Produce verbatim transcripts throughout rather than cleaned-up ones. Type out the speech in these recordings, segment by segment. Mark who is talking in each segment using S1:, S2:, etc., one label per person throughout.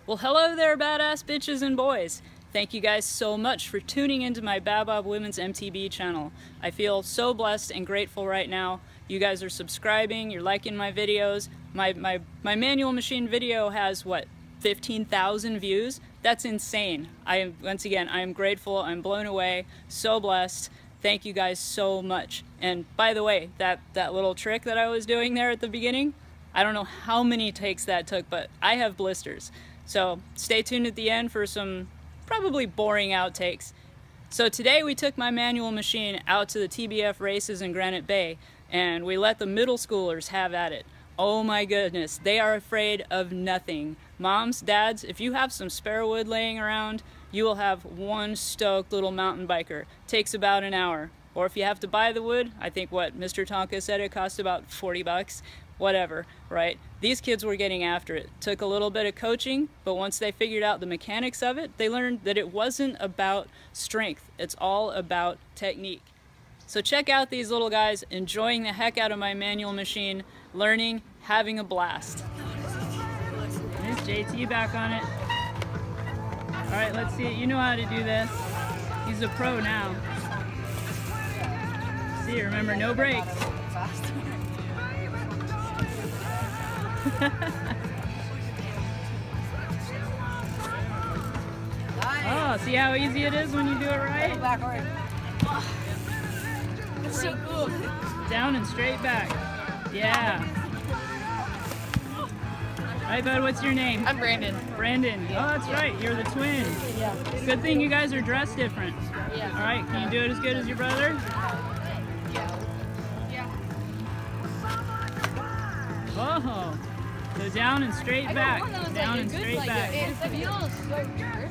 S1: Well, hello there, badass bitches and boys. Thank you guys so much for tuning into my BABOB Women's M T B channel. I feel so blessed and grateful right now. You guys are subscribing, you're liking my videos. My, my, my manual machine video has, what, fifteen thousand views? That's insane. I am, once again, I am grateful, I'm blown away, so blessed. Thank you guys so much. And by the way, that, that little trick that I was doing there at the beginning, I don't know how many takes that took, but I have blisters. So stay tuned at the end for some probably boring outtakes. So today we took my manual machine out to the T B F races in Granite Bay and we let the middle schoolers have at it. Oh my goodness, they are afraid of nothing. Moms, dads, if you have some spare wood laying around, you will have one stoked little mountain biker. Takes about an hour. Or if you have to buy the wood, I think what Mister Tonka said it cost about forty bucks. Whatever, right? These kids were getting after it. Took a little bit of coaching, but once they figured out the mechanics of it, they learned that it wasn't about strength. It's all about technique. So check out these little guys enjoying the heck out of my manual machine, learning, having a blast. There's J T back on it. All right, let's see it. You know how to do this. He's a pro now. See, remember, no brakes. Oh, see how easy it is when you do it right?
S2: That's so cool.
S1: Down and straight back. Yeah. Alright, bud, what's your name?
S2: I'm Brandon.
S1: Brandon. Oh, that's right. You're the twin.
S2: Yeah.
S1: Good thing you guys are dressed different.
S2: Yeah.
S1: Alright, can you do it as good as your brother?
S2: Yeah. Yeah.
S1: Oh. So down and straight back. Down and straight back.
S2: It feels so good.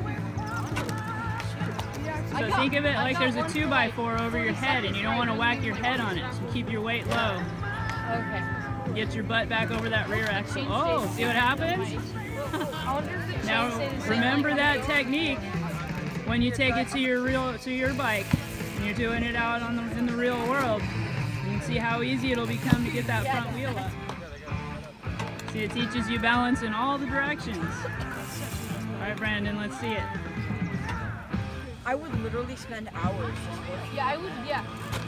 S1: So think of it like there's a two by four over your head and you don't want to whack your head on it. So keep your weight low.
S2: Okay.
S1: Get your butt back over that rear axle. Oh, see what happens? Now remember that technique when you take it to your real to your bike and you're doing it out on the, in the real world. You can see how easy it'll become to get that front wheel up. See, it teaches you balance in all the directions. All right, Brandon, let's see it.
S3: I would literally spend hours.
S2: Yeah, I would, yeah.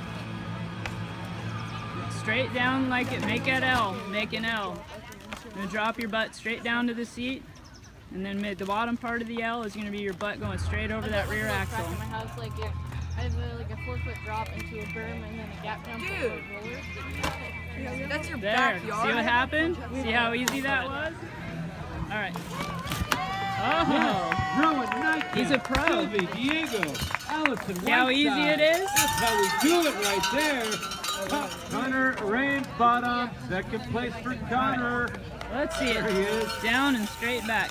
S1: Straight down like it, make that L, make an L. Then drop your butt straight down to the seat, and then mid, the bottom part of the L is going to be your butt going straight over that rear axle.
S2: In my house, like, yeah, I have a, like a four foot drop into a berm and then a gap down for a roller.
S3: That's your
S1: There,
S3: backyard.
S1: see what happened? See how easy that was? All right. Oh, he's a pro.
S4: Sylvie, Diego, Allison,
S1: See how easy it is?
S4: That's how we do it right there. Connor Rainbottom, second place for Connor.
S1: Let's see
S4: There he
S1: it.
S4: is.
S1: Down and straight back.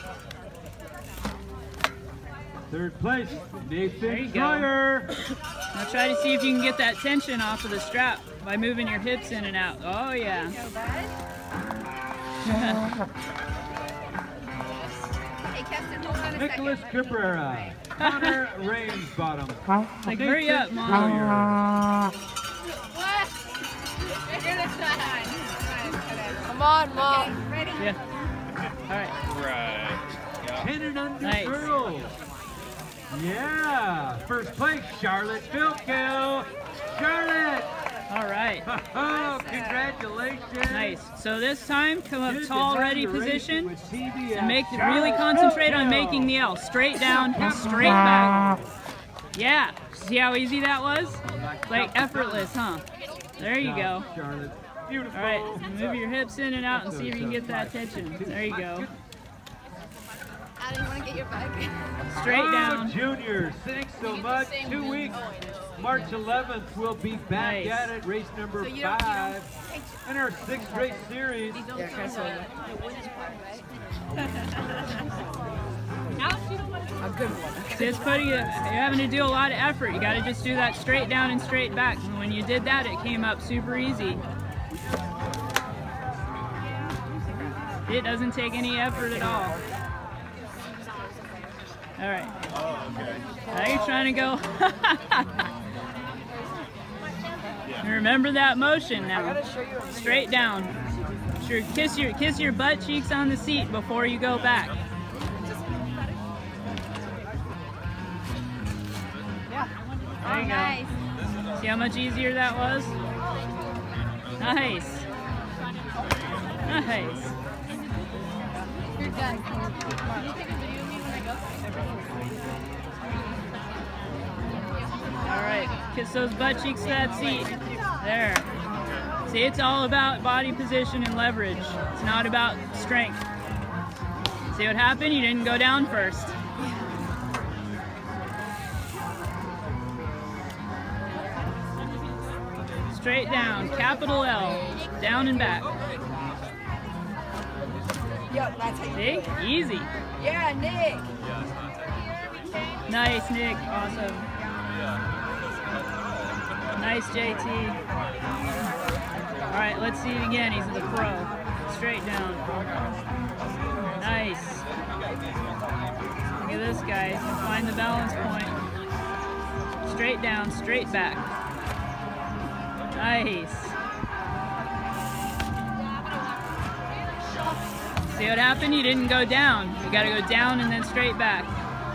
S4: Third place,
S1: There you
S4: Nathan
S1: go.
S4: Troyer.
S1: Now try to see if you can get that tension off of the strap by moving your hips in and out. Oh yeah.
S4: Nicholas Cabrera, Connor Rainbottom.
S1: Like hurry up, Mom.
S2: What? Come on, Mom.
S3: Okay, ready?
S1: Yeah. All right.
S5: Right.
S4: Ten and under
S1: Nice.
S4: girls. Yeah. First place, Charlotte Bilkill. Charlotte.
S1: All right.
S4: Oh, congratulations.
S1: Nice. So this time, come up
S4: You're
S1: tall,
S4: designed
S1: ready
S4: to race
S1: position,
S4: with T B F.
S1: and make
S4: Charlotte
S1: really concentrate on
S4: Bilkill.
S1: making the L straight down and straight back. Yeah. See how easy that was? Like effortless, huh? There you go.
S4: Charlotte. Beautiful.
S1: All right. Move your hips in and out and see if you can get that tension. There you go.
S2: Adam, you want to get your bike?
S1: Straight
S4: Oh,
S1: down.
S4: juniors, thanks so much. Two weeks. March eleventh, we'll be back
S1: Nice.
S4: at it, race number
S2: So you don't- you don't-
S4: five in our sixth race series.
S1: Yeah, Chris, will you?
S3: A good one.
S1: See, it's putting it, you're having to do a lot of effort. You got to just do that straight down and straight back. And when you did that, it came up super easy. It doesn't take any effort at all. All right.
S5: Oh, okay.
S1: Now you're trying to go. Remember that motion now. Straight down. Sure, kiss your kiss your butt cheeks on the seat before you go back. There you
S2: nice.
S1: go. See how much easier that was? Nice. Nice.
S2: You're done. Can you take a video of me when I go?
S1: All right, kiss those butt cheeks to that seat. There. See, it's all about body position and leverage. It's not about strength. See what happened? You didn't go down first. Straight down, capital L, down and back.
S3: Yep, that's how you
S1: See?
S3: do it.
S1: Easy.
S3: Yeah, Nick.
S1: Nice, Nick. Awesome. Nice, J T. All right, let's see it again. He's the pro. Straight down. Nice. Look at this guy. Find the balance point. Straight down, straight back. Nice. See what happened? You didn't go down. You gotta go down and then straight back.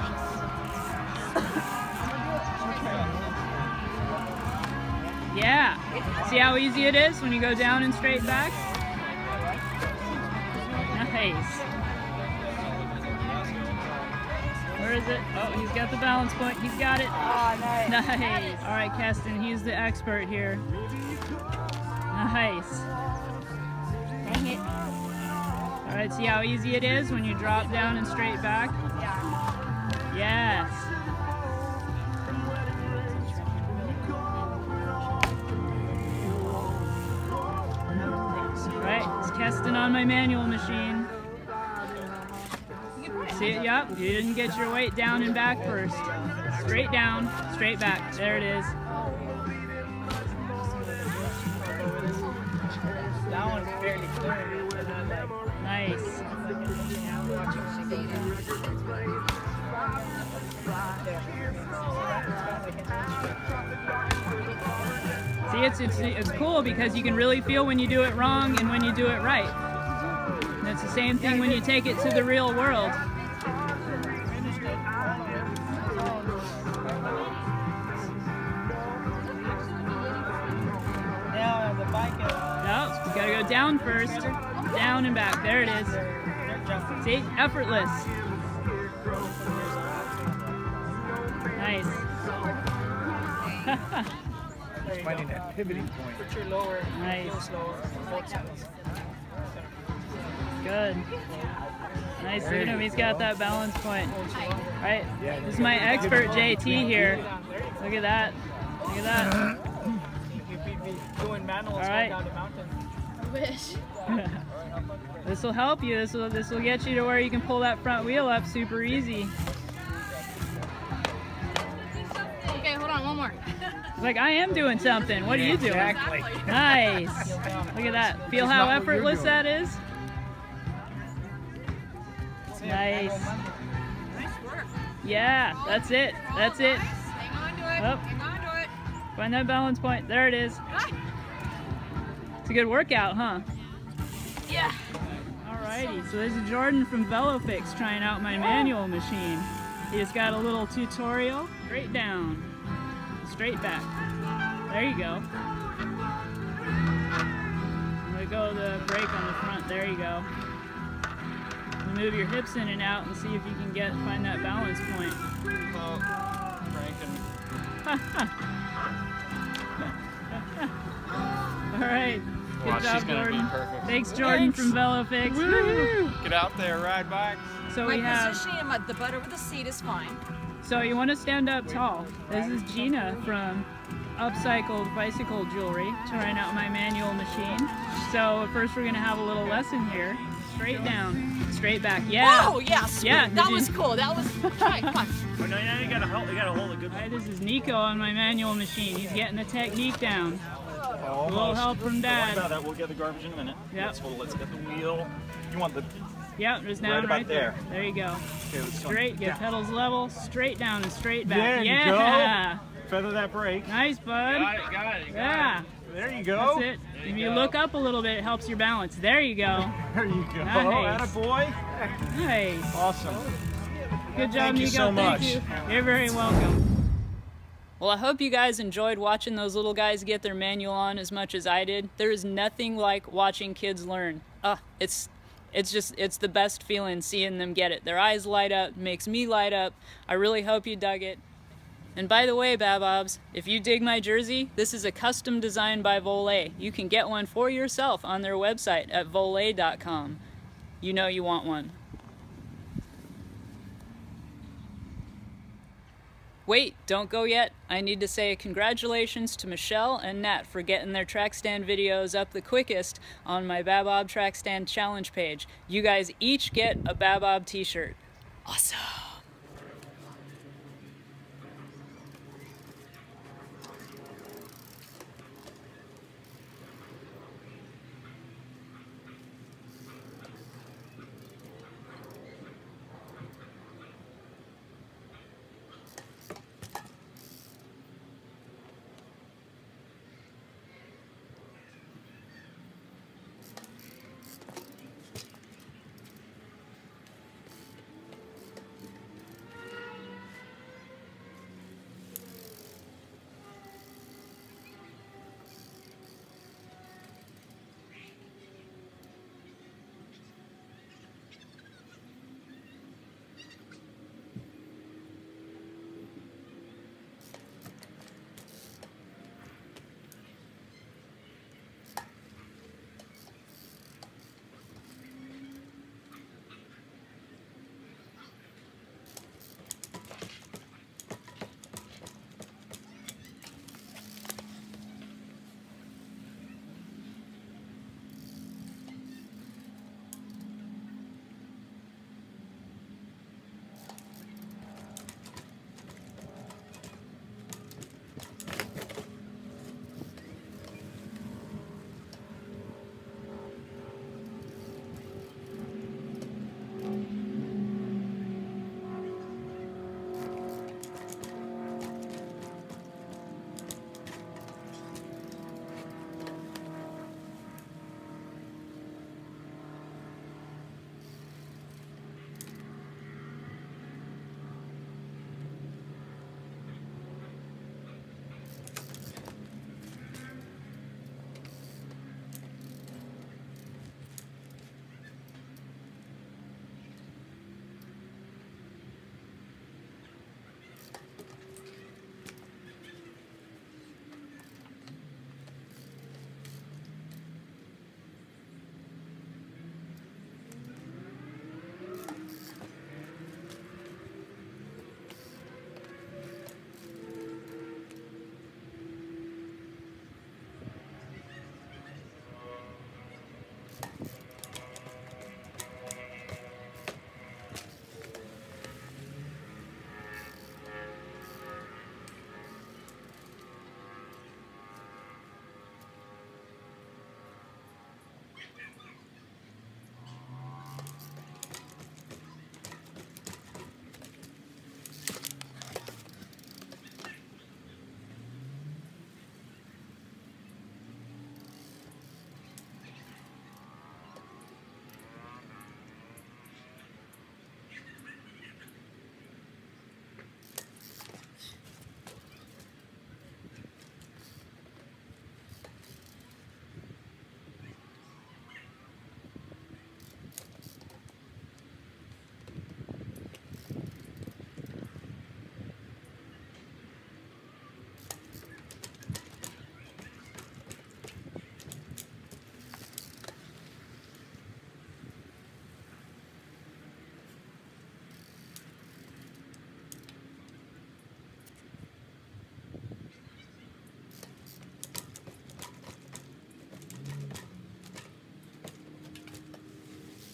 S1: Yeah. See how easy it is when you go down and straight back? Nice. Where is it? Oh, he's got the balance point. He's got it.
S3: Oh, nice.
S1: Nice. All right, Keston, he's the expert here. Nice.
S3: Dang it.
S1: All right, see how easy it is when you drop down and straight back? Yes. All right, it's Keston on my manual machine. See it? Yep, you didn't get your weight down and back first. Straight down, straight back. There it is.
S5: That one's fairly clear.
S1: Nice. See, it's, it's, it's cool because you can really feel when you do it wrong and when you do it right. And it's the same thing when you take it to the real world.
S5: Now the bike is...
S1: Nope, you gotta go down first. Down and back. There it is. See? Effortless. Nice.
S4: Finding that pivoting point.
S5: Put your lower
S1: Nice.
S5: heels lower. Both sides.
S1: Good. Nice. Look at him. He's got that balance point. Right? This is my expert J T here. Look at that. Look at that.
S5: We'd be doing manuals
S1: All right.
S5: down the mountain.
S2: I wish.
S1: This will help you. This will this will get you to where you can pull that front wheel up super easy.
S2: Okay, hold on, one more.
S1: It's like I am doing something. What are you doing?
S4: Exactly.
S1: Nice. Look at that. Feel
S4: It's
S1: how
S4: not what you're
S1: effortless
S4: doing.
S1: that is? Nice. Yeah, that's it. That's it.
S2: Hang on to it.
S1: Oh.
S2: Hang on to it.
S1: Find that balance point. There it is. It's a good workout, huh?
S2: Yeah.
S1: Alrighty, so this is Jordan from VeloFix trying out my manual machine. He just got a little tutorial. Straight down, straight back. There you go. Let go of the brake on the front. There you go. Move your hips in and out and see if you can get find that balance point.
S5: Oh,
S1: All right. Good
S6: Wow,
S1: job,
S6: she's gonna be
S1: Jordan.
S6: perfect.
S1: Thanks, Jordan from VeloFix. Woo!
S6: Get out there, ride bikes.
S1: So
S3: My
S1: we have.
S3: positioning and my, the butt over the seat is fine.
S1: So you want to stand up tall. This is Gina from Upcycled Bicycle Jewelry trying out my manual machine. So first we're gonna have a little lesson here. Straight down, straight back. Yeah.
S3: Oh, yeah, sweet.
S1: Yeah,
S3: That
S1: did
S3: was
S1: you-
S3: cool. That was... Try, come on.
S5: Oh, no, now you gotta hold, you gotta hold it good.
S1: Hi, this is Nico on my manual machine. He's getting the technique down. A little
S6: Almost.
S1: help from
S6: Don't worry about
S1: Dad.
S6: that. We'll get the garbage in a minute.
S1: Yep.
S6: Let's, hold, let's get the wheel. You want the...
S1: Yep, just
S6: Right
S1: down
S6: about
S1: right there.
S6: there.
S1: There you go.
S6: Okay, let's go.
S1: Straight, get pedals level, straight down and straight back.
S4: There you
S1: yeah.
S4: go. Feather that brake.
S1: Nice, bud.
S6: Got it, got it.
S1: Yeah.
S4: There you go.
S1: That's it. If you look up a little bit, it helps your balance. There you go.
S4: There you go.
S1: Nice.
S4: Attaboy.
S1: Nice.
S4: Awesome.
S1: Good job,
S4: Thank you
S1: Nico.
S4: so
S1: Thank
S4: much.
S1: you. You're very welcome. Well, I hope you guys enjoyed watching those little guys get their manual on as much as I did. There is nothing like watching kids learn. Ah, it's it's just, it's the best feeling seeing them get it. Their eyes light up, makes me light up. I really hope you dug it. And by the way, Babobs, if you dig my jersey, this is a custom design by Volet. You can get one for yourself on their website at volet dot com. You know you want one. Wait, don't go yet. I need to say congratulations to Michelle and Nat for getting their track stand videos up the quickest on my BABOB track stand challenge page. You guys each get a BABOB t-shirt. Awesome.